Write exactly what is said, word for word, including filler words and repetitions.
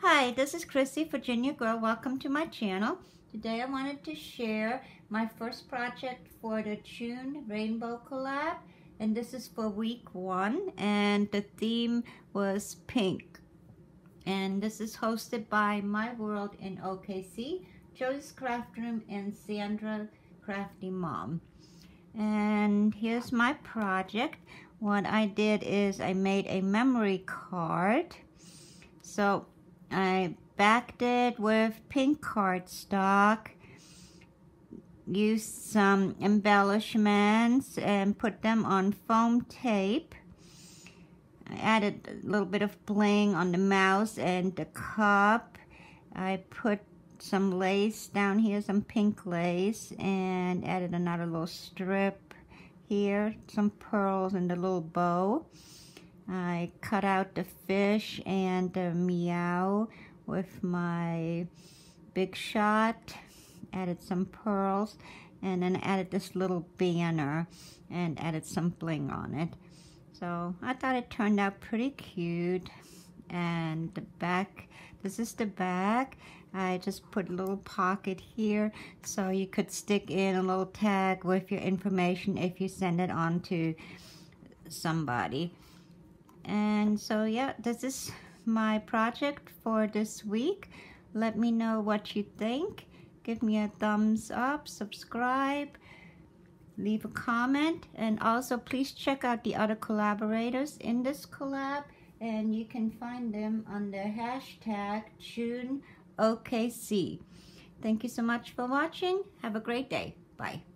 Hi, this is Chrissy, Virginia Girl. Welcome to my channel. Today I wanted to share my first project for the June Rainbow Collab, and this is for week one, and the theme was pink. And this is hosted by My World in O K C, Joy's Craft Room, and Sandra Crafty Mom. And here's my project. What I did is I made a memory card. So I backed it with pink cardstock, used some embellishments and put them on foam tape. I added a little bit of bling on the mouse and the cup. I put some lace down here, some pink lace, and added another little strip here, some pearls and a little bow. I cut out the fish and the meow with my Big Shot, added some pearls, and then added this little banner and added some bling on it. So I thought it turned out pretty cute. And the back, this is the back. I just put a little pocket here so you could stick in a little tag with your information if you send it on to somebody. And so yeah, this is my project for this week. Let me know what you think. Give me a thumbs up, subscribe, leave a comment, and also please check out the other collaborators in this collab, and you can find them under hashtag June O K C. Thank you so much for watching. Have a great day. Bye.